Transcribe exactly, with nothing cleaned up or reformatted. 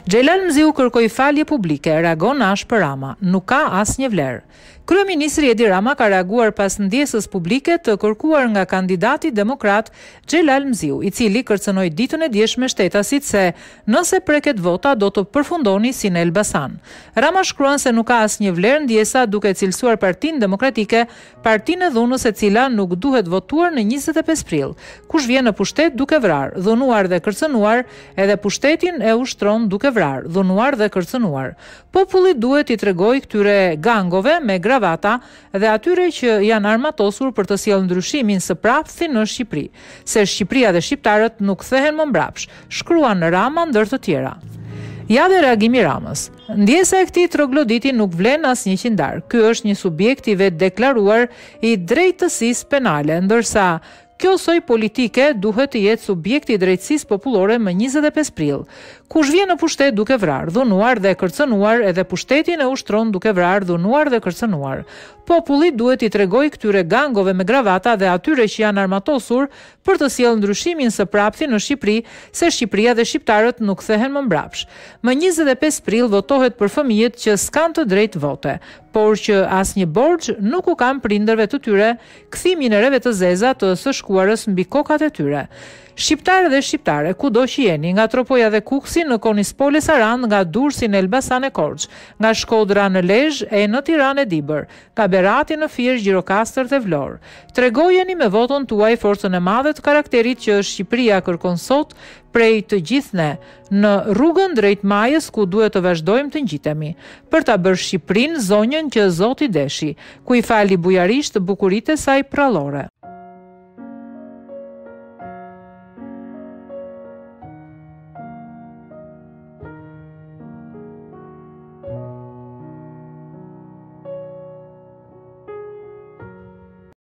Mziu kërkoi falje publike, reagon ashpër Rama, nuk ka asnjë vlerë. Kryeministri Edi Rama ka reaguar pas ndjesës publike të kërkuar nga kandidati demokrat Mziu, i cili kërcënoi ditën e djeshme shtetasit se nëse preket vota do të përfundoni si në Elbasan. Rama shkruan se nuk ka asnjë vlerë ndjesa duke cilësuar Partinë Demokratike, partinë e dhunës e cila nuk duhet votuar në njëzet e pesë prill. Kush vjen në pushtet duke vrarë, dhunuar dhe kërcënuar, edhe pushtetin e ushtron duke vrarë, dhunuar dhe kërcënuar. Populli duhet i tregojë këtyre gangove me gravata dhe atyre që janë armatosur për të sjellë ndryshimin së prapthi në Shqipëri, se Shqipëria dhe shqiptarët nuk kthehen më mbrapsh, shkruan Rama ndër të tjera. Ja dhe reagimi Ramës. Ndjesa e këtij trogloditi nuk vlen asnjë qindar. Ky është një subjekt i vetë deklaruar i drejtësisë penale, ndërsa kjo soi politike duhet të jetë subjekti i drejtësisë popullore më njëzet e pesë prill. Kush vjen në pushtet duke vrarë, dhunuar dhe kërcënuar, edhe pushtetin e ushtron duke vrarë, dhunuar dhe kërcënuar. Populli duhet i tregojë këtyre gangove me gravata dhe atyre që janë armatosur për të sjellë ndryshimin së prapthi në Shqipëri, se Shqipëria dhe shqiptarët nuk kthehen më mbrapsh. Më njëzet e pesë prill votohet për fëmijët që s'kan të drejtë vote, por që asnjë borxh nuk u kanë prindërve të tyre kthimin e reve të zeza të së shkuarës mbi kokat e tyre. Shqiptarë dhe shqiptare, kudo që jeni, nga Tropoja dhe Kuksi në Konispole Sarand, nga Durrësi në Elbasan e Korçë, nga Shkodra në Lezhë e në Tiranë e Dibër, nga Berati në Fier, Gjirokastër dhe Vlorë. Tregojeni me voton tuaj forcën e madhe të karakterit që Shqipëria kërkon sot prej të gjithë ne, në rrugën drejt majës ku duhet të vazhdojmë të ngjitemi, për ta bërë Shqipërinë zonjën që Zoti deshi, ku i fali bujarisht bukuritë e saj prallore.